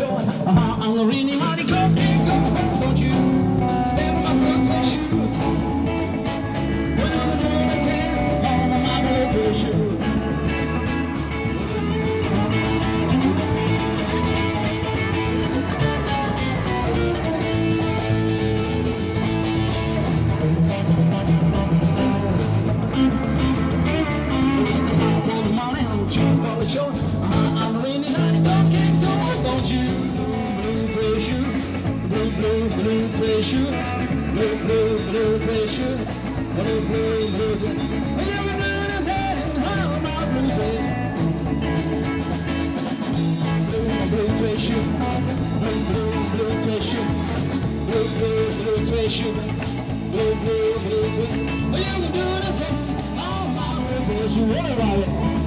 show. On the rainy Mardi Gras, can't go, don't you step on my blue suede shoe. When I'm doing a thing on my blue suede shoe. Show. On a rainy night, can't go, don't you? Blue suede shoe, blue suede shoe, blue suede shoe, blue suede. And you can do this head on my blue suede. Blue suede shoe, blue suede shoe, blue suede shoe, blue suede. And you can do this head on my blue suede shoe. What about it?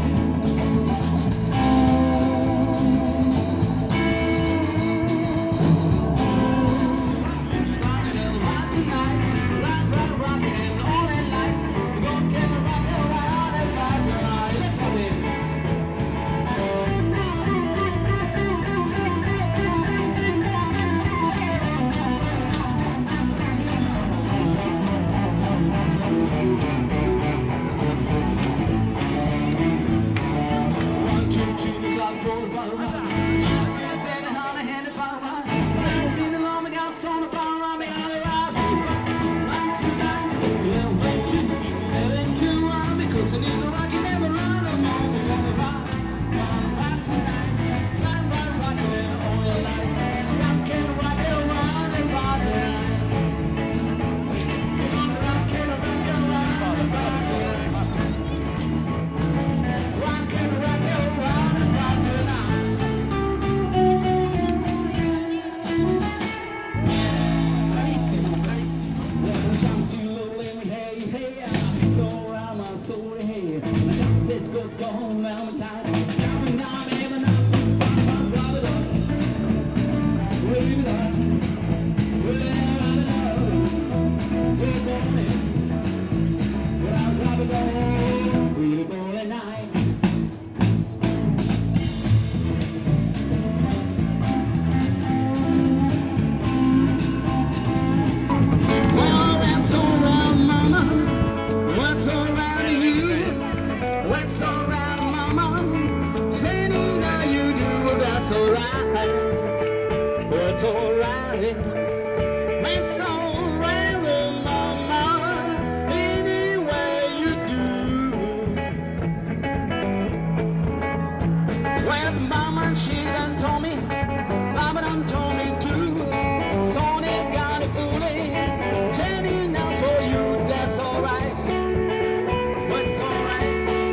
Let's go home now, I'm tired. Stopping now, baby, now. Rub it up. Wave it up. Rub it up. We're going. Well, I'll rub it up. We're going at night. Well, that's all right, mama. What's all right to you? What's all right, mama? Saying now you do, that's all right. What's all right? That's all right, mama. Any way you do. Well, mama, she done told me, Papa done told me too. So they got it fooling. 10 else for you, that's all right. What's all right?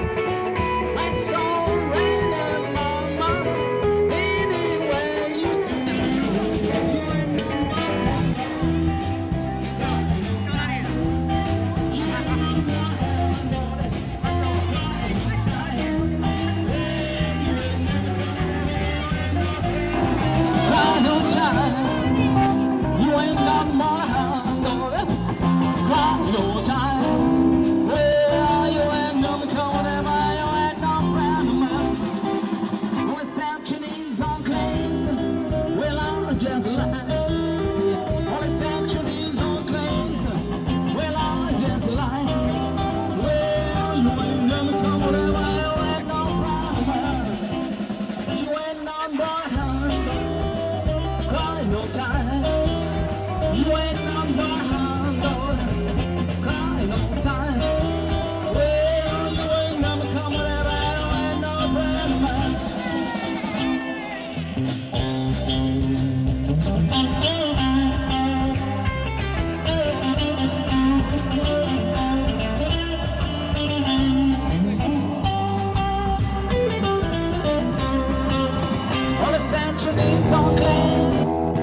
Just like all the centuries on claims, well, all just like, well, you ain't never come whatever, you ain't no problem, you ain't no boy, cry no time, you ain't no boy, cry no time, well, you ain't never come whatever, you ain't no problem. Centuries on claims.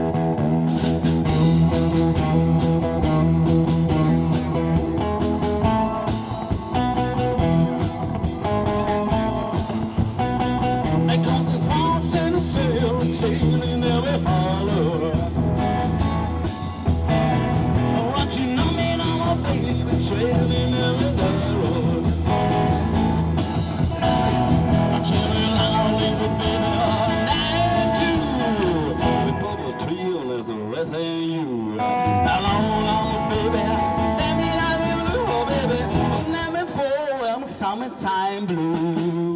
It comes in France and it's sailing every hollow. What you know me now, my baby, trailing every hollow. I chill out with a baby all night too. summertime blue.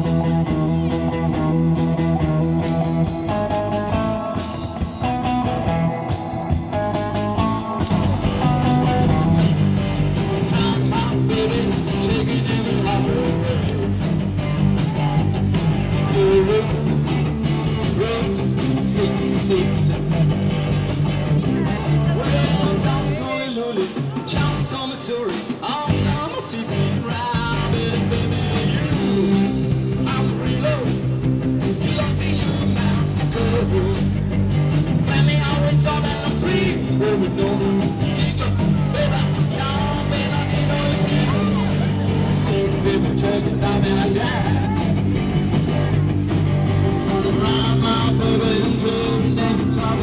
Time, my baby, taking every holiday. Roots 66. Well, down Sunny Lily, Johnson, Missouri, Oklahoma City, round baby, you, I'm reload, lucky you, Mexico. Family always on and I'm free, where we don't kick up, baby, sound, man, I need no you. Baby, take it down and I die. Run around my baby until the naked top.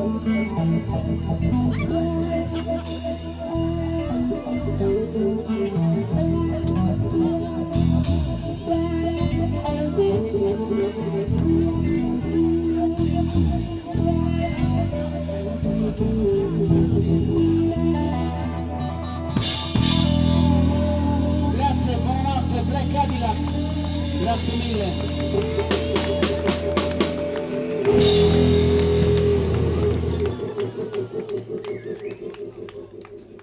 Grazie, buonanotte, Black Cadillac, grazie mille.